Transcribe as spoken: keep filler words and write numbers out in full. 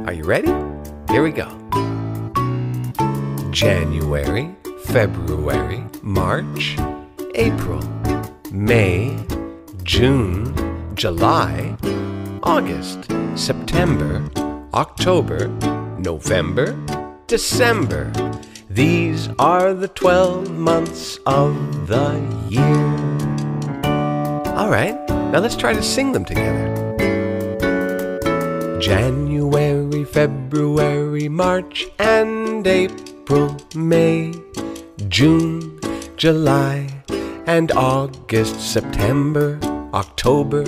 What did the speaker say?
Are you ready? Here we go. January, February, March, April, May, June, July, August, September, October, November, December. These are the twelve months of the year. All right, now let's try to sing them together. January, February, March, and April, May, June, July, and August, September, October,